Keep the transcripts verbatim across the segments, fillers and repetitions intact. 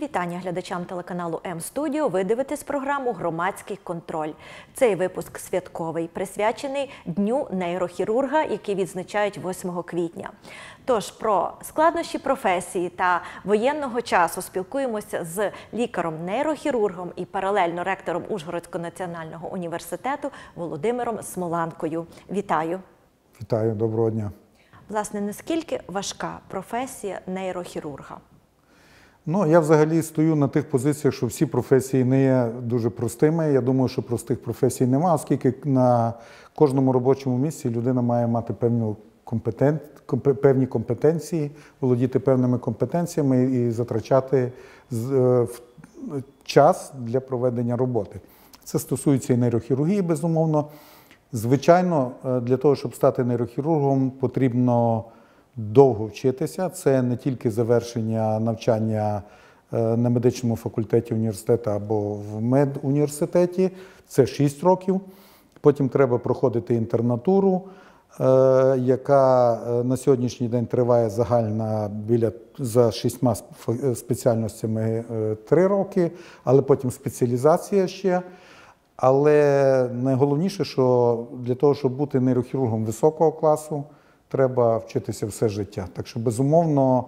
вітання глядачам телеканалу М-студіо. Ви дивитесь програму «Громадський контроль». Цей випуск святковий, присвячений Дню нейрохірурга, який відзначають восьмого квітня. Тож про складнощі професії та воєнного часу спілкуємося з лікарем-нейрохірургом і паралельно ректором Ужгородського національного університету Володимиром Смоланкою. Вітаю! Вітаю, доброго дня! Власне, наскільки важка професія нейрохірурга? Ну, я взагалі стою на тих позиціях, що всі професії не є дуже простими. Я думаю, що простих професій немає, оскільки на кожному робочому місці людина має мати певну компетент, певні компетенції, володіти певними компетенціями і затрачати час для проведення роботи. Це стосується і нейрохірургії, безумовно. Звичайно, для того, щоб стати нейрохірургом, потрібно довго вчитися. Це не тільки завершення навчання на медичному факультеті університету або в медуніверситеті. Це шість років. Потім треба проходити інтернатуру, яка на сьогоднішній день триває загальна біля за шістьма спеціальностями три роки, але потім спеціалізація ще. Але найголовніше, що для того, щоб бути нейрохірургом високого класу, треба вчитися все життя. Так що, безумовно,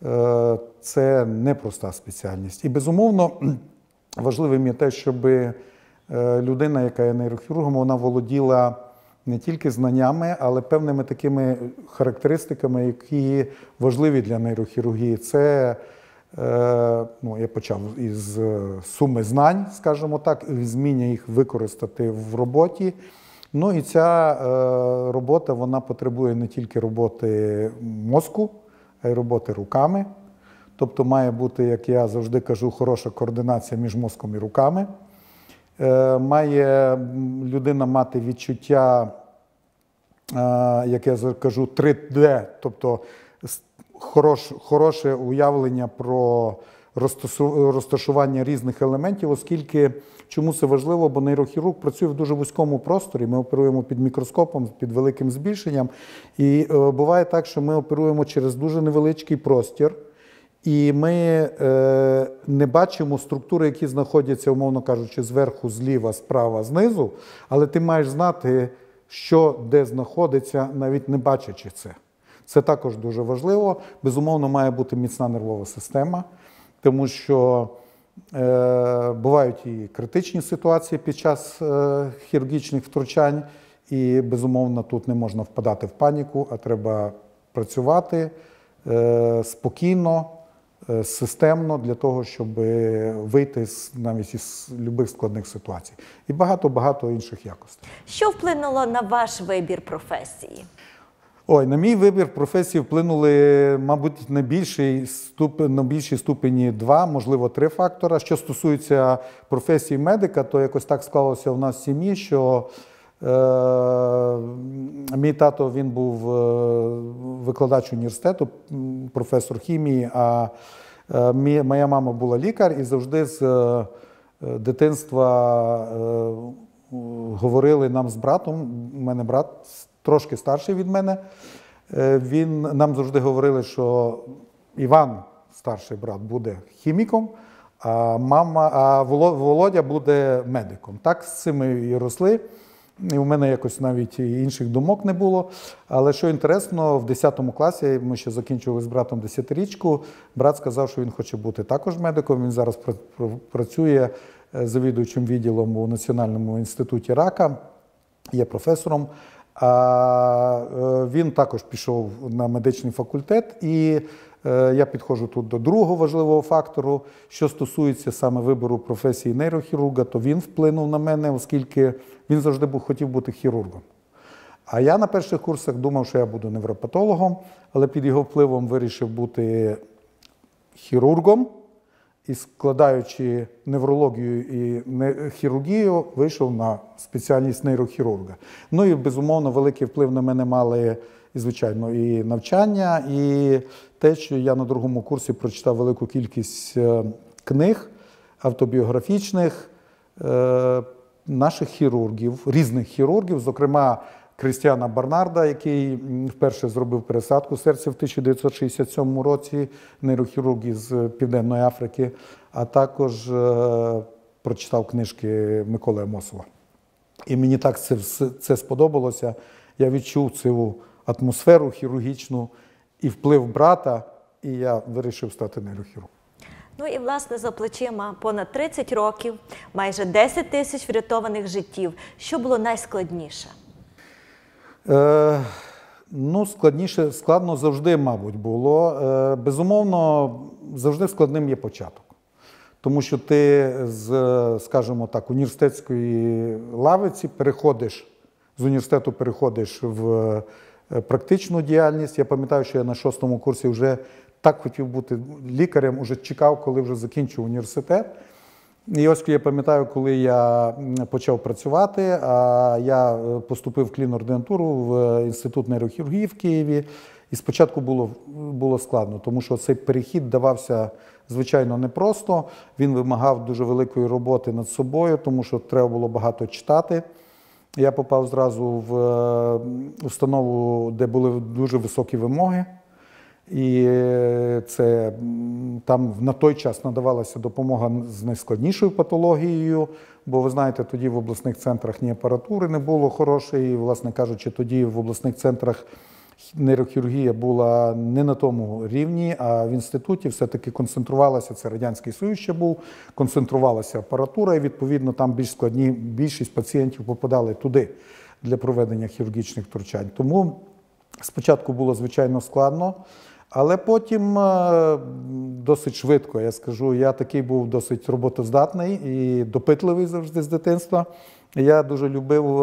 це непроста спеціальність. І, безумовно, важливим є те, щоб людина, яка є нейрохірургом, вона володіла не тільки знаннями, але певними такими характеристиками, які важливі для нейрохірургії. Це, ну, я почав із суми знань, скажімо так, і вміння їх використати в роботі. Ну і ця е, робота, вона потребує не тільки роботи мозку, а й роботи руками. Тобто має бути, як я завжди кажу, хороша координація між мозком і руками. Е, має людина мати відчуття, е, як я кажу, три де, тобто хорош, хороше уявлення про розташування різних елементів, оскільки, чому це важливо, бо нейрохірург працює в дуже вузькому просторі, ми оперуємо під мікроскопом, під великим збільшенням, і е, буває так, що ми оперуємо через дуже невеличкий простір, і ми е, не бачимо структури, які знаходяться, умовно кажучи, зверху, зліва, справа, знизу, але ти маєш знати, що де знаходиться, навіть не бачачи це. Це також дуже важливо. Безумовно, має бути міцна нервова система, тому що е, бувають і критичні ситуації під час е, хірургічних втручань, і, безумовно, тут не можна впадати в паніку, а треба працювати е, спокійно, е, системно для того, щоб вийти з, навіть із будь-яких складних ситуацій. І багато-багато інших якостей. Що вплинуло на ваш вибір професії? Ой, на мій вибір професії вплинули, мабуть, на більшій ступені, на більшій ступені два, можливо, три фактора. Що стосується професії медика, то якось так склалося в нас в сім'ї, що е, мій тато, він був викладач університету, професор хімії, а е, мій, моя мама була лікар, і завжди з е, дитинства е, говорили нам з братом, у мене брат трошки старший від мене, він, нам завжди говорили, що Іван, старший брат, буде хіміком, а, мама, а Володя буде медиком. Так з цим ми і росли. І у мене якось навіть інших думок не було. Але що інтересно, в десятому класі, ми ще закінчували з братом десятирічку, брат сказав, що він хоче бути також медиком. Він зараз працює завідуючим відділом у Національному інституті рака, є професором. А він також пішов на медичний факультет, і я підходжу тут до другого важливого фактору. Що стосується саме вибору професії нейрохірурга, то він вплинув на мене, оскільки він завжди був, хотів бути хірургом. А я на перших курсах думав, що я буду невропатологом, але під його впливом вирішив бути хірургом. І складаючи неврологію і хірургію, вийшов на спеціальність нейрохірурга. Ну і, безумовно, великий вплив на мене мали, і, звичайно, і навчання, і те, що я на другому курсі прочитав велику кількість книг автобіографічних наших хірургів, різних хірургів, зокрема, Крістіана Барнарда, який вперше зробив пересадку серця в тисяча дев'ятсот шістдесят сьомому році, нейрохірург із Південної Африки, а також е, прочитав книжки Миколи Амосова. І мені так це, це сподобалося. Я відчув цю атмосферу хірургічну і вплив брата, і я вирішив стати нейрохірургом. Ну і, власне, за плечима понад тридцять років, майже десять тисяч врятованих життів. Що було найскладніше? Е, ну, складніше, складно завжди, мабуть, було. Е, безумовно, завжди складним є початок. Тому що ти з, скажімо так, університетської лавиці переходиш, з університету переходиш в практичну діяльність. Я пам'ятаю, що я на шостому курсі вже так хотів бути лікарем, вже чекав, коли вже закінчу університет. І ось я пам'ятаю, коли я почав працювати, а я поступив в клінординатуру в Інститут нейрохірургії в Києві. І спочатку було, було складно, тому що цей перехід давався, звичайно, непросто. Він вимагав дуже великої роботи над собою, тому що треба було багато читати. Я попав зразу в установу, де були дуже високі вимоги. І це, там на той час надавалася допомога з найскладнішою патологією, бо, ви знаєте, тоді в обласних центрах ні апаратури не було хорошої, і, власне кажучи, тоді в обласних центрах нейрохірургія була не на тому рівні, а в інституті все-таки концентрувалася, це Радянський Союз ще був, концентрувалася апаратура, і, відповідно, там більш складні, більшість пацієнтів попадали туди для проведення хірургічних втручань. Тому спочатку було, звичайно, складно, але потім досить швидко, я скажу, я такий був досить роботоздатний і допитливий завжди з дитинства. Я дуже любив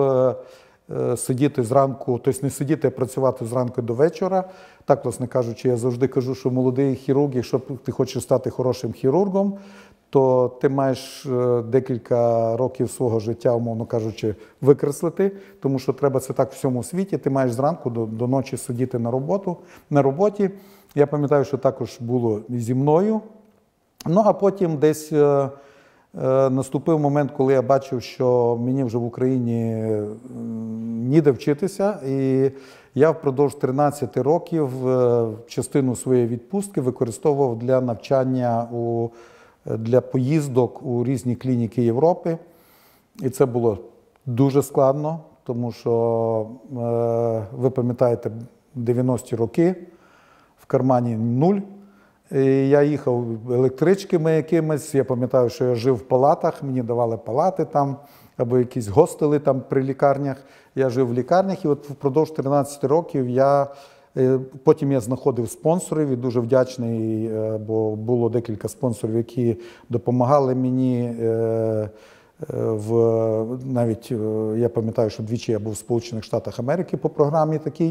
сидіти зранку, тобто не сидіти, а працювати зранку до вечора. Так, власне кажучи, я завжди кажу, що молодий хірург, якщо ти хочеш стати хорошим хірургом, то ти маєш декілька років свого життя, умовно кажучи, викреслити, тому що треба це так в всьому світі. Ти маєш зранку до, до ночі сидіти на, роботу, на роботі. Я пам'ятаю, що також було і зі мною. Ну, а потім десь е, е, наступив момент, коли я бачив, що мені вже в Україні е, ніде вчитися. І я впродовж тринадцяти років е, частину своєї відпустки використовував для навчання у для поїздок у різні клініки Європи. І це було дуже складно, тому що, е, ви пам'ятаєте, дев'яності роки, в кармані нуль. І я їхав електричками якимись, я пам'ятаю, що я жив в палатах, мені давали палати там, або якісь гостели там при лікарнях. Я жив в лікарнях, і от впродовж тринадцяти років я Потім я знаходив спонсорів і дуже вдячний, бо було декілька спонсорів, які допомагали мені. В, навіть я пам'ятаю, що двічі я був в Сполучених Штатах Америки по програмі такій,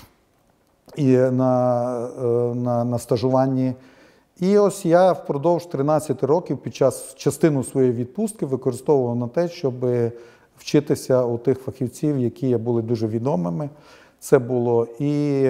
і на, на, на стажуванні. І ось я впродовж тринадцяти років під час частину своєї відпустки використовував на те, щоб вчитися у тих фахівців, які були дуже відомими. Це було і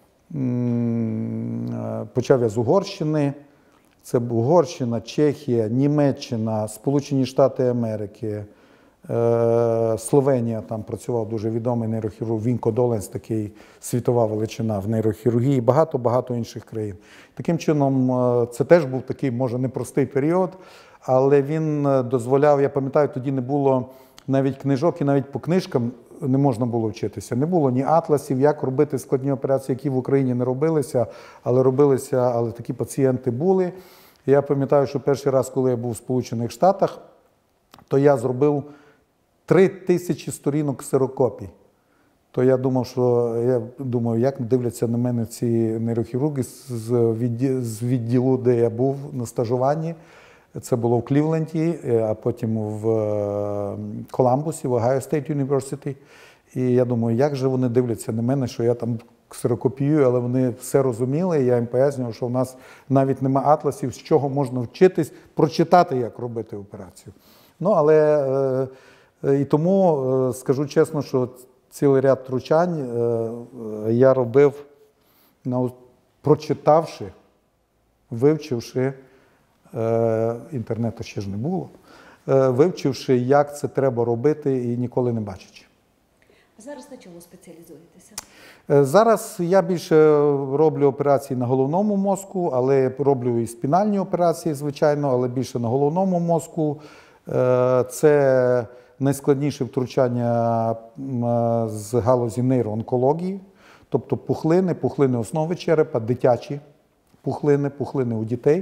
почав я з Угорщини, це Угорщина, Чехія, Німеччина, Сполучені Штати Америки, Словенія, там працював дуже відомий нейрохірург Вінко Доленс, такий світова величина в нейрохірургії, багато-багато інших країн. Таким чином, це теж був такий, може, непростий період, але він дозволяв, я пам'ятаю, тоді не було навіть книжок, і навіть по книжкам не можна було вчитися. Не було ні атласів, як робити складні операції, які в Україні не робилися, але робилися, але такі пацієнти були. І я пам'ятаю, що перший раз, коли я був в Сполучених Штатах, то я зробив три тисячі сторінок ксерокопій. То я думав, що я думаю, як дивляться на мене ці нейрохірурги з відділу, з відділу, де я був на стажуванні. Це було в Клівленді, а потім в Коламбусі, в Ohio State University. І я думаю, як же вони дивляться на мене, що я там ксерокопіюю, але вони все розуміли. І я їм пояснював, що в нас навіть нема атласів, з чого можна вчитись, прочитати, як робити операцію. Ну, але і тому скажу чесно, що цілий ряд втручань я робив, прочитавши, вивчивши, інтернету ще ж не було, вивчивши, як це треба робити і ніколи не бачачи. Зараз на чому спеціалізуєтеся? Е, Зараз я більше роблю операції на головному мозку, але роблю і спінальні операції, звичайно, але більше на головному мозку. Е, Це найскладніше втручання м, е, з галузі нейроонкології, тобто пухлини, пухлини основи черепа, дитячі пухлини, пухлини у дітей.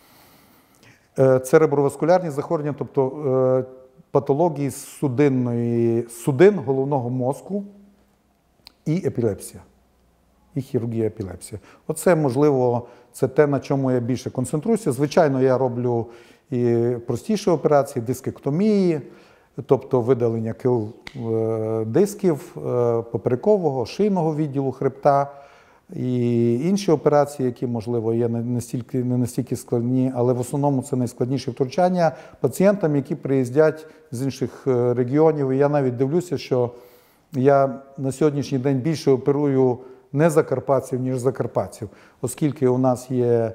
Е, Цереброваскулярні захворювання, тобто е, патології судинної, судин головного мозку і епілепсія, і хірургія епілепсія. Оце, можливо, це те, на чому я більше концентруюся. Звичайно, я роблю і простіші операції, дискектомії, тобто видалення кил е, дисків е, поперекового, шийного відділу хребта, і інші операції, які, можливо, є не настільки, не настільки складні, але в основному це найскладніші втручання пацієнтам, які приїздять з інших е, регіонів. І я навіть дивлюся, що я на сьогоднішній день більше оперую не закарпатців, ніж закарпатців, оскільки у нас є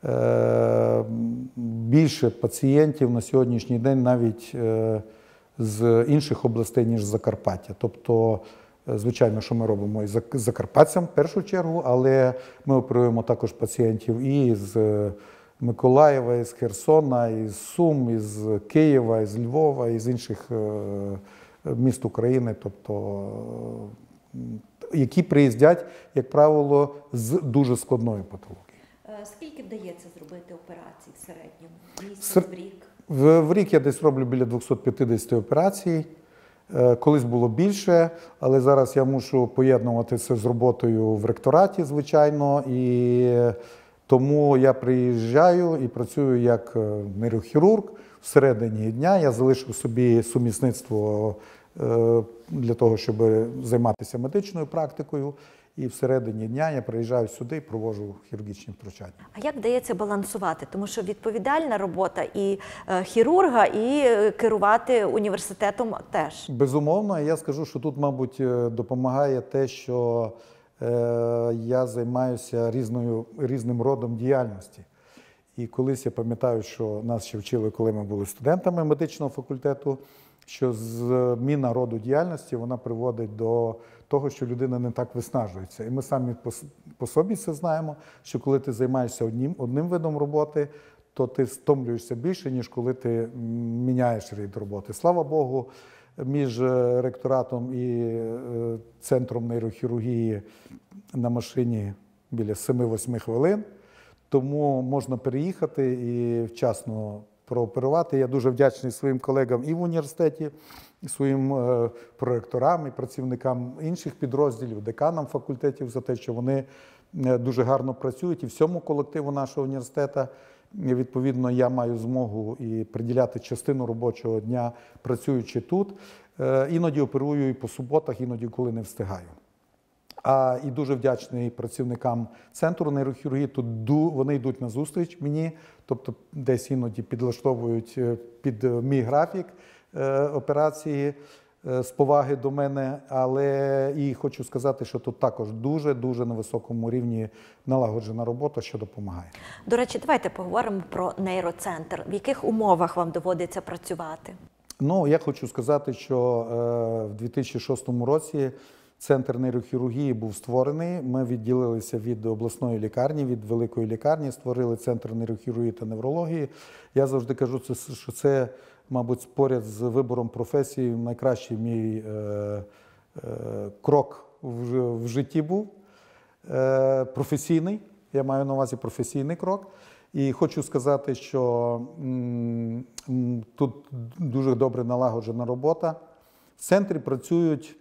е, більше пацієнтів на сьогоднішній день навіть е, з інших областей, ніж Закарпаття. Тобто, звичайно, що ми робимо із закарпатцям в першу чергу, але ми оперуємо також пацієнтів і з Миколаєва, із Херсона, із Сум, із Києва, із Львова, із інших міст України, тобто, які приїздять, як правило, з дуже складною патологією. Скільки вдається зробити операцій в середньому? Місяць, Сер... в рік? В, в рік я десь роблю біля двісті п'ятдесят операцій. Колись було більше, але зараз я мушу поєднувати це з роботою в ректораті, звичайно, і тому я приїжджаю і працюю як нейрохірург. Всередині дня я залишив собі сумісництво для того, щоб займатися медичною практикою, і всередині дня я приїжджаю сюди і проводжу хірургічні втручання. А як вдається балансувати? Тому що відповідальна робота і е, хірурга, і е, керувати університетом теж. Безумовно, я скажу, що тут, мабуть, допомагає те, що е, я займаюся різною, різним родом діяльності. І колись я пам'ятаю, що нас ще вчили, коли ми були студентами медичного факультету, що зміна роду діяльності, вона приводить до того, що людина не так виснажується. І ми самі по, по собі це знаємо, що коли ти займаєшся одним, одним видом роботи, то ти стомлюєшся більше, ніж коли ти міняєш рід роботи. Слава Богу, між ректоратом і центром нейрохірургії на машині біля семи-восьми хвилин, тому можна переїхати і вчасно прооперувати. Я дуже вдячний своїм колегам і в університеті, і своїм е, проректорам, і працівникам інших підрозділів, деканам факультетів за те, що вони е, дуже гарно працюють. І всьому колективу нашого університету, і, відповідно, я маю змогу і приділяти частину робочого дня, працюючи тут. Е, іноді оперую і по суботах, іноді коли не встигаю. А і дуже вдячний працівникам центру нейрохірургії. Тут вони йдуть на зустріч мені, тобто десь іноді підлаштовують під мій графік операції з поваги до мене. Але і хочу сказати, що тут також дуже-дуже на високому рівні налагоджена робота, що допомагає. До речі, давайте поговоримо про нейроцентр. В яких умовах вам доводиться працювати? Ну, я хочу сказати, що в дві тисячі шостому році Центр нейрохірургії був створений. Ми відділилися від обласної лікарні, від великої лікарні, створили Центр нейрохірургії та неврології. Я завжди кажу, що це, мабуть, поряд з вибором професії найкращий мій е, е, крок в, в житті був. Е, професійний, я маю на увазі професійний крок. І хочу сказати, що м, м, тут дуже добре налагоджена робота. В центрі працюють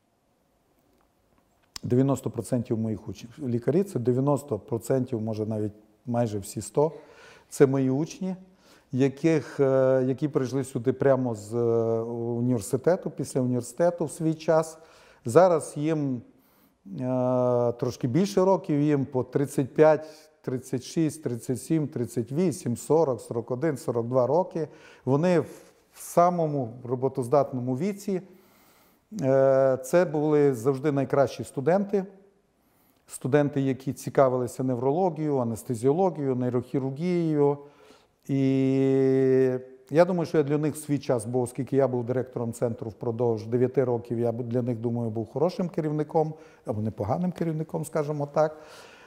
дев'яносто відсотків моїх учнів. Лікарі – це дев'яносто відсотків, може навіть майже всі сто відсотків. Це мої учні, яких, які прийшли сюди прямо з університету, після університету в свій час. Зараз їм е, трошки більше років, їм по тридцять п'ять, тридцять шість, тридцять сім, тридцять вісім, сорок, сорок один, сорок два роки. Вони в самому роботоздатному віці. Це були завжди найкращі студенти, студенти, які цікавилися неврологією, анестезіологією, нейрохірургією. І я думаю, що я для них в свій час, бо оскільки я був директором центру впродовж дев'яти років, я для них, думаю, був хорошим керівником, або непоганим керівником, скажімо так,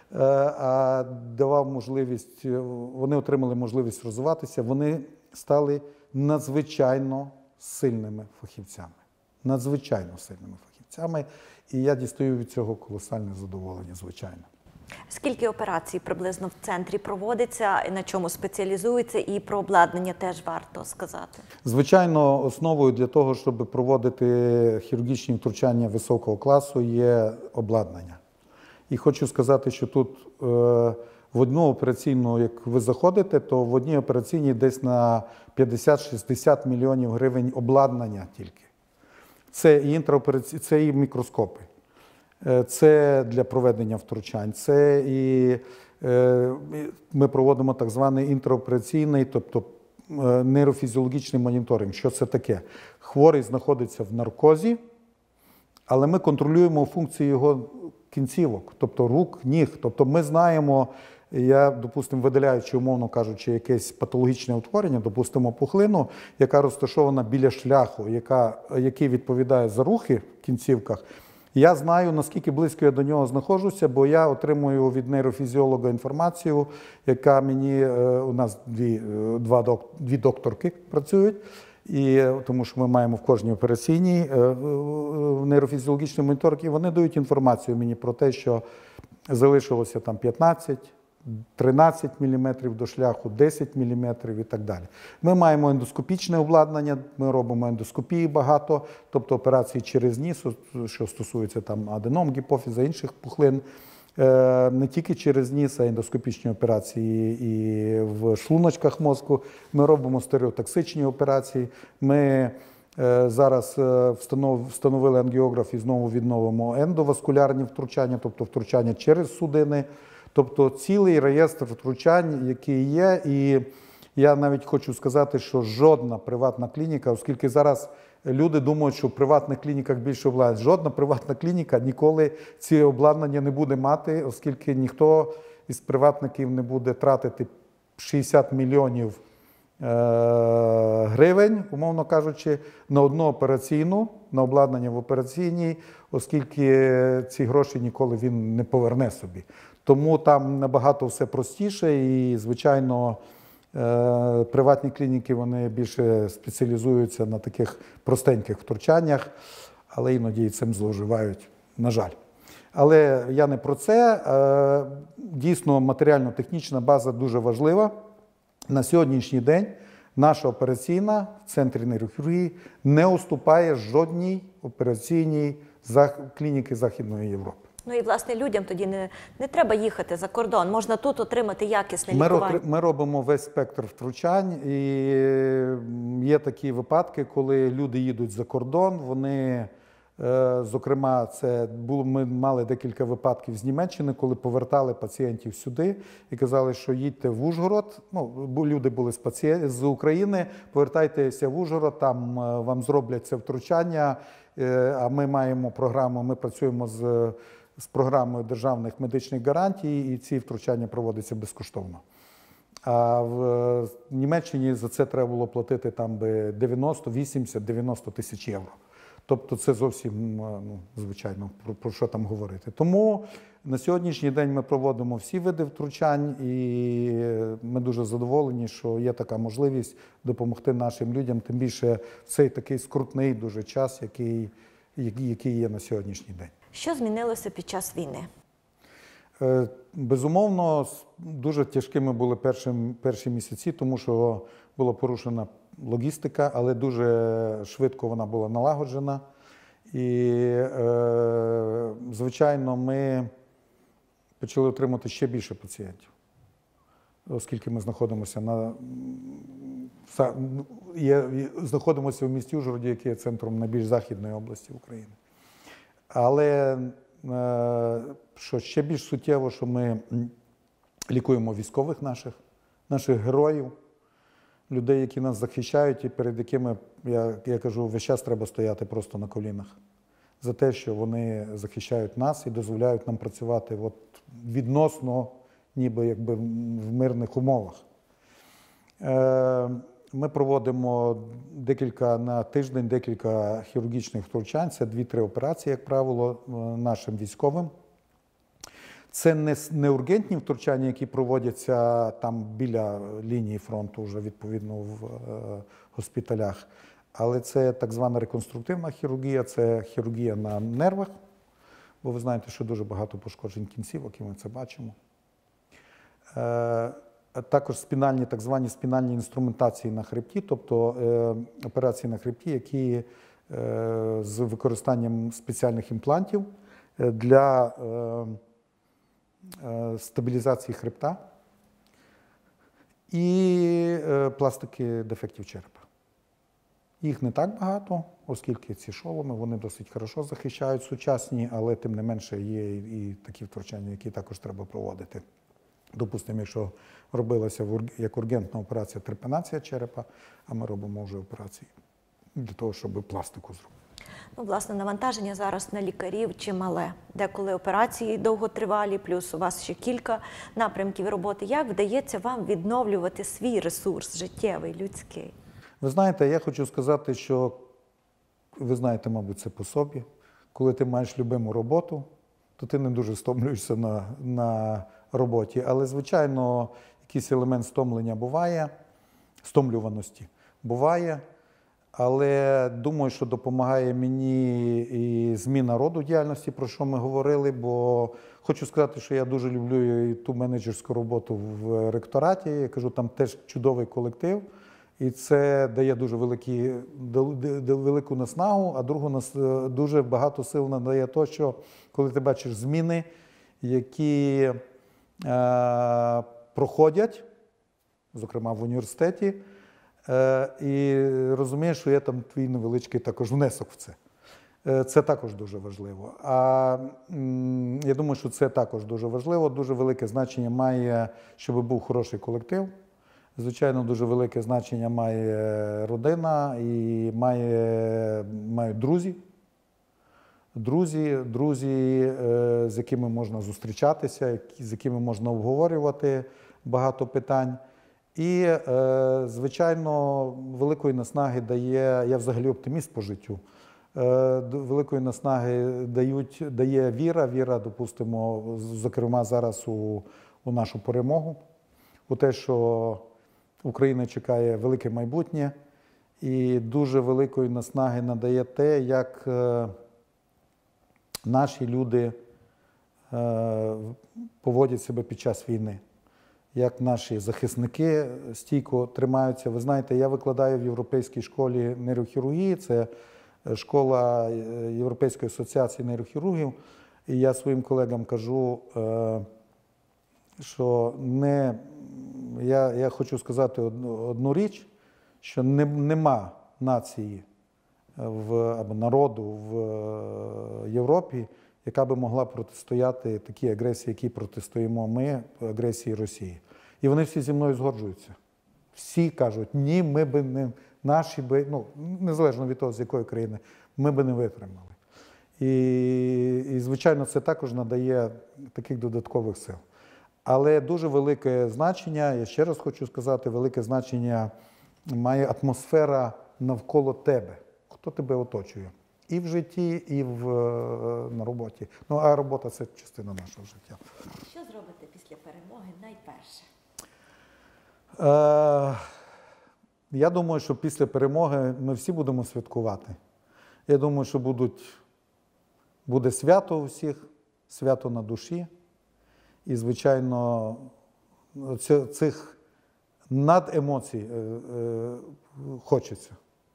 а давав можливість, вони отримали можливість розвиватися, вони стали надзвичайно сильними фахівцями. Надзвичайно сильними фахівцями. І я дістаю від цього колосальне задоволення, звичайно. Скільки операцій приблизно в центрі проводиться, на чому спеціалізується, і про обладнання теж варто сказати? Звичайно, основою для того, щоб проводити хірургічні втручання високого класу, є обладнання. І хочу сказати, що тут е, в одну операційну, як ви заходите, то в одній операційній десь на п'ятдесят-шістдесят мільйонів гривень обладнання тільки. Це і інтраопераційні, це і мікроскопи. Це для проведення втручань, це і е, ми проводимо так званий інтраопераційний, тобто е, нейрофізіологічний моніторинг. Що це таке? Хворий знаходиться в наркозі, але ми контролюємо функції його кінцівок, тобто рук, ніг. Тобто ми знаємо, я, допустимо, видаляючи, умовно кажучи, якесь патологічне утворення, допустимо, пухлину, яка розташована біля шляху, яка, який відповідає за рухи в кінцівках, я знаю, наскільки близько я до нього знаходжуся, бо я отримую від нейрофізіолога інформацію, яка мені, у нас дві, два, дві докторки працюють, і, тому що ми маємо в кожній операційній нейрофізіологічний моніторинг, і вони дають інформацію мені про те, що залишилося там п'ятнадцять, тринадцять міліметрів до шляху, десять міліметрів і так далі. Ми маємо ендоскопічне обладнання, ми робимо ендоскопії багато, тобто операції через ніс, що стосується там аденом, гіпофіза, інших пухлин. Не тільки через ніс, а ендоскопічні операції і в шлуночках мозку. Ми робимо стереотоксичні операції. Ми зараз встановили ангіограф і знову відновимо ендоваскулярні втручання, тобто втручання через судини. Тобто цілий реєстр втручань, який є, і я навіть хочу сказати, що жодна приватна клініка, оскільки зараз люди думають, що в приватних клініках більше обладнання, жодна приватна клініка ніколи ці обладнання не буде мати, оскільки ніхто із приватників не буде тратити шістдесят мільйонів гривень, умовно кажучи, на одну операційну, на обладнання в операційній, оскільки ці гроші ніколи він не поверне собі. Тому там набагато все простіше і, звичайно, приватні клініки, вони більше спеціалізуються на таких простеньких втручаннях, але іноді цим зловживають, на жаль. Але я не про це. Дійсно, матеріально-технічна база дуже важлива. На сьогоднішній день наша операційна в центрі нейрохірургії не уступає жодній операційній клініки Західної Європи. Ну і, власне, людям тоді не, не треба їхати за кордон, можна тут отримати якісне ми лікування. Ми робимо весь спектр втручань, і є такі випадки, коли люди їдуть за кордон, вони, зокрема, це було, ми мали декілька випадків з Німеччини, коли повертали пацієнтів сюди і казали, що їдьте в Ужгород, ну, люди були з, паці... з України, повертайтеся в Ужгород, там вам зроблять це втручання, а ми маємо програму, ми працюємо з з програмою державних медичних гарантій, і ці втручання проводяться безкоштовно. А в Німеччині за це треба було платити там би дев'яносто, вісімдесят, дев'яносто тисяч євро. Тобто це зовсім, ну, звичайно, про, про що там говорити. Тому на сьогоднішній день ми проводимо всі види втручань, і ми дуже задоволені, що є така можливість допомогти нашим людям, тим більше в цей такий скрутний дуже час, який, який є на сьогоднішній день. Що змінилося під час війни? Безумовно, дуже тяжкими були перші, перші місяці, тому що була порушена логістика, але дуже швидко вона була налагоджена. І, е, звичайно, ми почали отримати ще більше пацієнтів, оскільки ми знаходимося на є, знаходимося в місті Ужгороді, який є центром найбільш західної області України. Але, що ще більш суттєво, що ми лікуємо військових наших, наших героїв, людей, які нас захищають і перед якими, я, я кажу, весь час треба стояти просто на колінах. За те, що вони захищають нас і дозволяють нам працювати от відносно, ніби якби в мирних умовах. ми проводимо декілька на тиждень, декілька хірургічних втручань. Це дві-три операції, як правило, нашим військовим. Це не, не ургентні втручання, які проводяться там біля лінії фронту, вже відповідно в е, госпіталях. Але це так звана реконструктивна хірургія, це хірургія на нервах, бо ви знаєте, що дуже багато пошкоджень кінцівок, і ми це бачимо. Е, також спінальні, так звані спінальні інструментації на хребті, тобто е, операції на хребті, які е, з використанням спеціальних імплантів для е, стабілізації хребта і пластики дефектів черепа. Їх не так багато, оскільки ці шоломи, вони досить хорошо захищають сучасні, але тим не менше є і такі втручання, які також треба проводити. Допустимо, якщо робилася як ургентна операція трепанація черепа, а ми робимо вже операції для того, щоб пластику зробити. Ну, власне, навантаження зараз на лікарів чимале. Деколи операції довготривалі, плюс у вас ще кілька напрямків роботи. Як вдається вам відновлювати свій ресурс життєвий, людський? Ви знаєте, я хочу сказати, що ви знаєте, мабуть, це по собі. Коли ти маєш любиму роботу, то ти не дуже стомлюєшся на, на роботі. Але, звичайно, якийсь елемент стомлення буває, стомлюваності буває. Але думаю, що допомагає мені і зміна роду діяльності, про що ми говорили, бо хочу сказати, що я дуже люблю і ту менеджерську роботу в ректораті. Я кажу, там теж чудовий колектив, і це дає дуже великі, велику наснагу, а другу дуже багато сил надає то, що коли ти бачиш зміни, які е, проходять, зокрема в університеті, і розумієш, що є там твій невеличкий також внесок в це. Це також дуже важливо. А я думаю, що це також дуже важливо. Дуже велике значення має, щоб був хороший колектив. Звичайно, дуже велике значення має родина і має, мають друзі. Друзі, друзі, з якими можна зустрічатися, з якими можна обговорювати багато питань. І, е, звичайно, великої наснаги дає, я взагалі оптиміст по життю, е, великої наснаги дають, дає віра, віра, допустимо, зокрема зараз у, у нашу перемогу, у те, що Україна чекає велике майбутнє, і дуже великої наснаги надає те, як е, наші люди е, поводять себе під час війни. Як наші захисники стійко тримаються. Ви знаєте, я викладаю в Європейській школі нейрохірургії, це школа Європейської асоціації нейрохірургів, і я своїм колегам кажу, що не, я, я хочу сказати одну, одну річ, що не, нема нації в, або народу в Європі, яка би могла протистояти такій агресії, якій протистоїмо ми, агресії Росії. І вони всі зі мною згоджуються. Всі кажуть, ні, ми би не, наші би, ну, незалежно від того, з якої країни, ми би не витримали. І, і, звичайно, це також надає таких додаткових сил. Але дуже велике значення, я ще раз хочу сказати, велике значення має атмосфера навколо тебе. Хто тебе оточує? І в житті, і в, на роботі. Ну, а робота – це частина нашого життя. Що зробите після перемоги найперше? Е, я думаю, що після перемоги ми всі будемо святкувати. Я думаю, що будуть, буде свято у всіх, свято на душі. І, звичайно, цих надемоцій е, е, хочеться.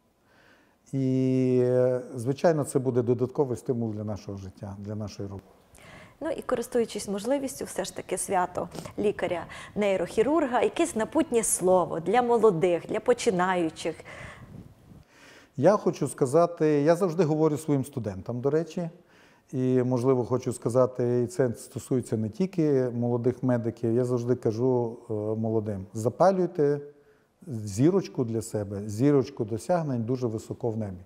І, звичайно, це буде додатковий стимул для нашого життя, для нашої роботи. Ну і користуючись можливістю, все ж таки свято лікаря-нейрохірурга, якесь напутнє слово для молодих, для починаючих. Я хочу сказати, я завжди говорю своїм студентам, до речі, і, можливо, хочу сказати, і це стосується не тільки молодих медиків, я завжди кажу молодим, запалюйте зірочку для себе, зірочку досягнень дуже високо в небі.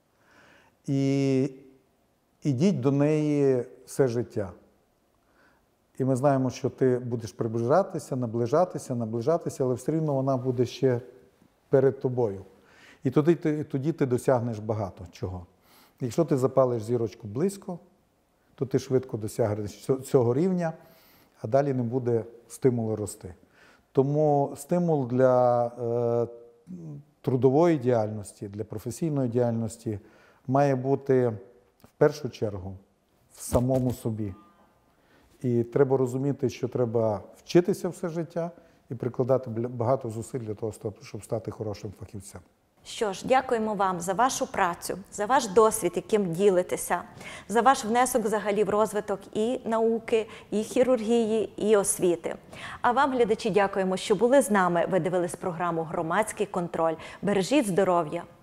І ідіть до неї все життя. І ми знаємо, що ти будеш приближатися, наближатися, наближатися, але все рівно вона буде ще перед тобою. І тоді ти, тоді ти досягнеш багато чого. Якщо ти запалиш зірочку близько, то ти швидко досягнеш цього рівня, а далі не буде стимулу рости. Тому стимул для е, трудової діяльності, для професійної діяльності має бути в першу чергу в самому собі. І треба розуміти, що треба вчитися все життя і прикладати багато зусиль для того, щоб стати хорошим фахівцем. Що ж, дякуємо вам за вашу працю, за ваш досвід, яким ділитеся, за ваш внесок взагалі в розвиток і науки, і хірургії, і освіти. А вам, глядачі, дякуємо, що були з нами. Ви дивились програму «Громадський контроль». Бережіть здоров'я!